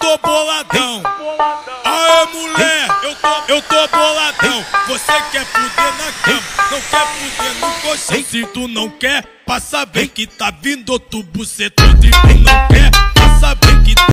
tô boladão. Aê, mulher, eu tô boladão. Você quer fuder na cama, não quer fuder no colchão. Se tu não quer, passa bem que tá vindo outro bucetão. Se tu não quer, passa bem